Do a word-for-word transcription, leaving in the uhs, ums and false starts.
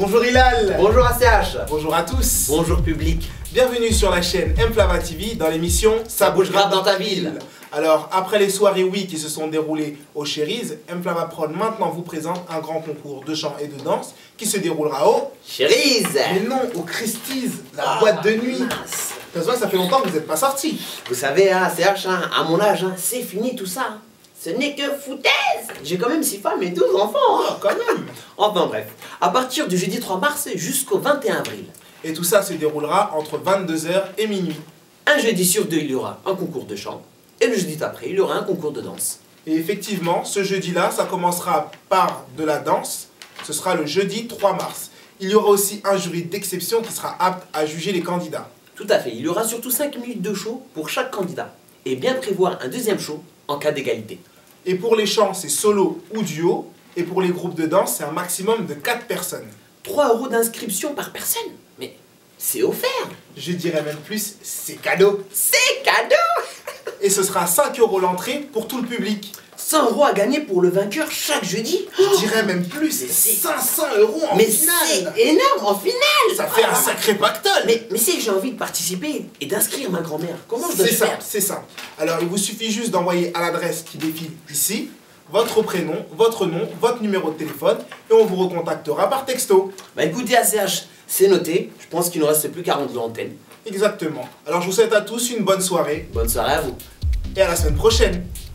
Bonjour Hilal. Bonjour A C H. Bonjour à tous. Bonjour public. Bienvenue sur la chaîne Mflava T V dans l'émission Ça bouge grave dans ta ville. Alors, après les soirées oui qui se sont déroulées au Cherries, Mflava Prod maintenant vous présente un grand concours de chant et de danse qui se déroulera au Cherries. Mais non, au Christie's, la Ah, boîte de nuit. mince. De toute façon, ça fait longtemps que vous n'êtes pas sortis. Vous savez, hein, A C H, hein, à mon âge, hein, c'est fini tout ça. hein. Ce n'est que foutaise. J'ai quand même six femmes et douze enfants. hein. Oh, quand même. Enfin bref, à partir du jeudi trois mars jusqu'au vingt et un avril. Et tout ça se déroulera entre vingt-deux heures et minuit. Un jeudi sur deux, il y aura un concours de chant. Et le jeudi d'après, il y aura un concours de danse. Et effectivement, ce jeudi-là, ça commencera par de la danse. Ce sera le jeudi trois mars. Il y aura aussi un jury d'exception qui sera apte à juger les candidats. Tout à fait, il y aura surtout cinq minutes de show pour chaque candidat. Et bien prévoir un deuxième show en cas d'égalité. Et pour les chants, c'est solo ou duo. Et pour les groupes de danse, c'est un maximum de quatre personnes. trois euros d'inscription par personne. Mais c'est offert. Je dirais même plus, c'est cadeau. C'est cadeau. Et ce sera cinq euros l'entrée pour tout le public. cent euros à gagner pour le vainqueur chaque jeudi. Je dirais même plus, Mais c'est- cinq cents euros en Mais finale. c'est énorme en finale. Ça fait un Ah. sacré pactole. Mais, mais c'est que j'ai envie de participer et d'inscrire ma grand-mère. Comment je dois C'est ça, faire? c'est ça. Alors, il vous suffit juste d'envoyer à l'adresse qui défile ici votre prénom, votre nom, votre numéro de téléphone et on vous recontactera par texto. Bah écoutez A C H, c'est noté. Je pense qu'il ne reste plus qu'à rendre l'antenne. Exactement. Alors, je vous souhaite à tous une bonne soirée Bonne soirée à vous. et à la semaine prochaine.